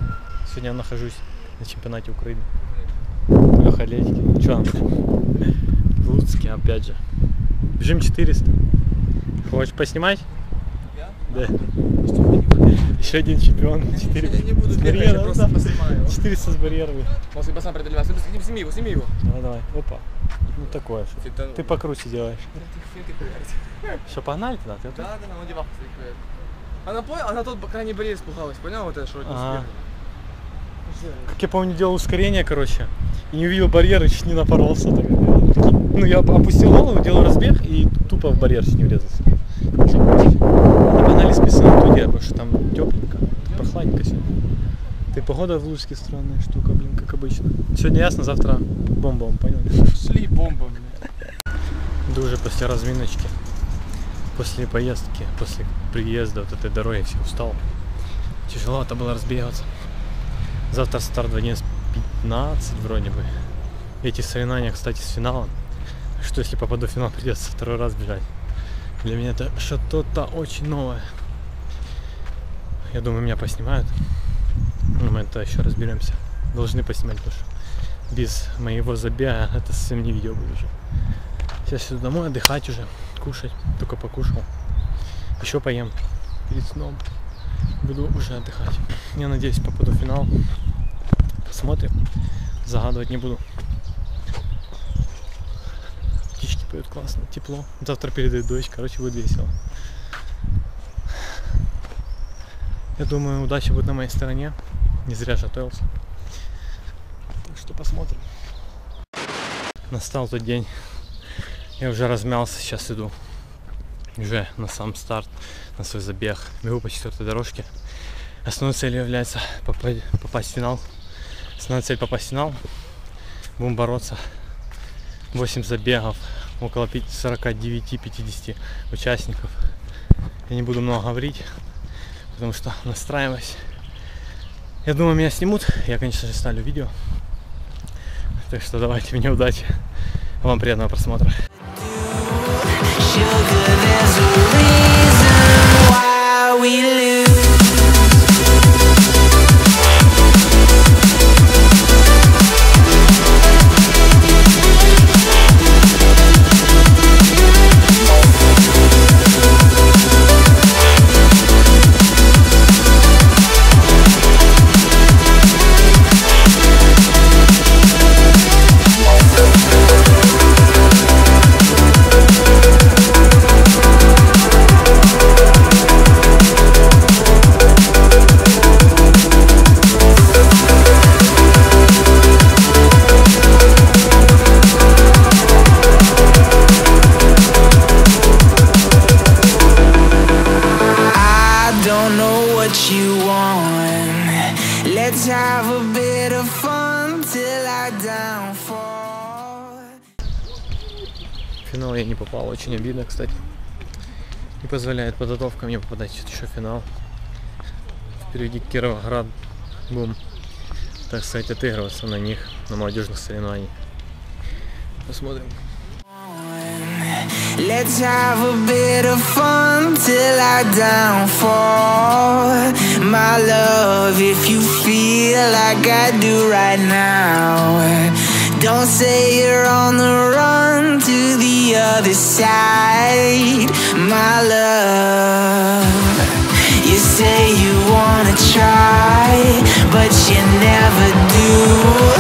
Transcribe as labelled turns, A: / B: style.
A: Сегодня я нахожусь на чемпионате Украины. Леха Ледики. Че там? В Луцке опять же. Бежим 400. Хочешь поснимать?
B: Я?
A: Да. Еще один чемпион. 4
B: Я не буду бегать, я просто поснимаю.
A: 400 с барьерами.
B: Может, пацан преодолевает. Сними его, сними его.
A: Давай, давай. Опа. Ну такое. Ты покруче делаешь. Что, погнали туда?
B: Да, он девал. Она тот крайний барьер испугалась, понял? Вот это что это.
A: Как я помню, делал ускорение, короче, и не увидел барьер, и чуть не напоролся. Ну, я опустил голову, делал разбег и тупо в барьер чуть не врезался. Погнали списано на туде, потому что там тепленько, прохладненько сегодня. Ты погода в Луцке странная штука, блин, как обычно. Сегодня ясно, завтра бомба, понял?
B: Шли бомба, блин.
A: Иду уже после разминочки, после поездки, после приезда вот этой дороги, все устал. Тяжеловато было разбегаться. Завтра старт в 11:15 вроде бы. Эти соревнования, кстати, с финалом. Что если попаду в финал, придется второй раз бежать. Для меня это что-то очень новое. Я думаю, меня поснимают. Но мы это еще разберемся. Должны поснимать, потому что без моего забега это совсем не видео будет уже. Сейчас иду домой отдыхать уже, кушать. Только покушал. Еще поем перед сном. Буду уже отдыхать. Я надеюсь, попаду в финал. Посмотрим. Загадывать не буду. Птички поют классно, тепло. Завтра передает дождь, короче, будет весело. Я думаю, удача будет на моей стороне. Не зря же готовился. Так что посмотрим. Настал тот день. Я уже размялся, сейчас иду. Уже на сам старт, на свой забег. Бегу по 4-й дорожке. Основной целью является попасть в финал. Основная цель попасть в финал. Будем бороться. 8 забегов, около 49-50 участников. Я не буду много говорить, потому что настраиваюсь. Я думаю, меня снимут. Я, конечно же, ставлю видео. Так что давайте, мне удачи. Вам приятного просмотра. В финал я не попал, очень обидно, кстати. Не позволяет подготовка мне попадать еще в финал. Впереди Кировоград. Будем, так сказать, отыгрываться на них, на молодежных соревнованиях. Посмотрим. Let's have a bit of fun till I downfall. My love, if you feel like I do right now, don't say you're on the run to the other side. My love, you say you wanna try, but you never do.